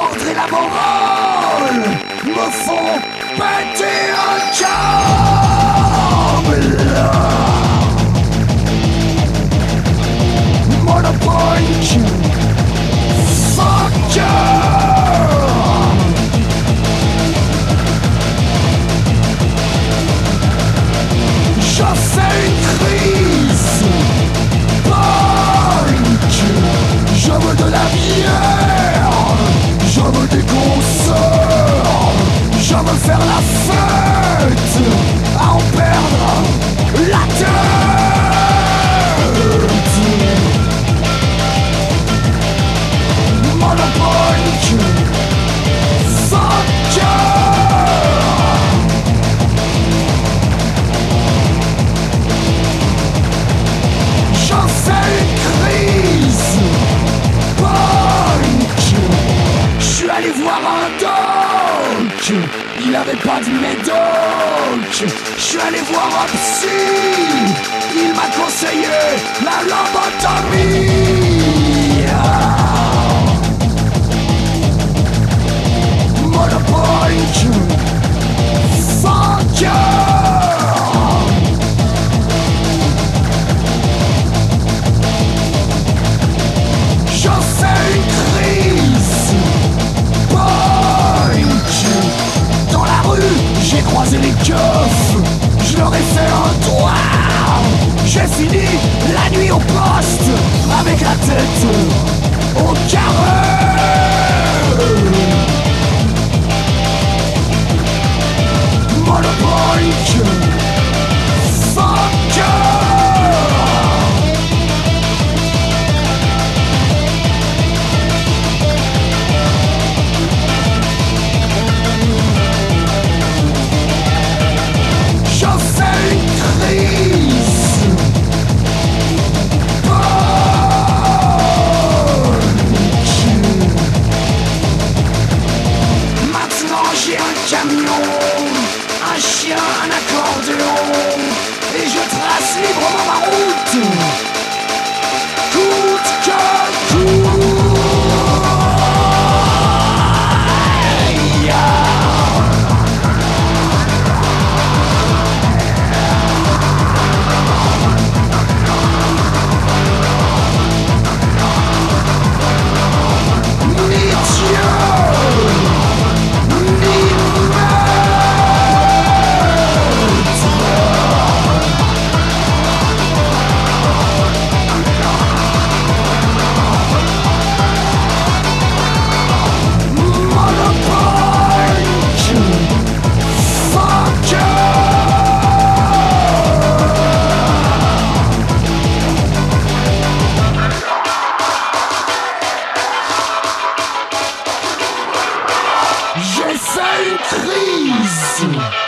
L'ordre et la morale me font péter un câble. Monopunk, fucker. Je fais une crise. Punk, je veux de la bière. Je veux des concerts. Je veux faire la fête, à en perdre la tête. Monopunk, fucker. Je fais une crise. Punk, je suis allé voir un doc. Il avait pas de médoc. Je suis allé voir un psy. Il m'a conseillé la lobotomie. Monopunk, fucker. Je fais une crise. Punk, dans la rue, j'ai croisé les keufs. Je leur ai fait un doigt. J'ai fini la nuit au poste avec la tête au carré. Monopunk, fucker. Je fais une crise. Maintenant j'ai un camion, un chien, un accordéon, et je trace librement ma route, coûte que coûte. J'ai fait une crise.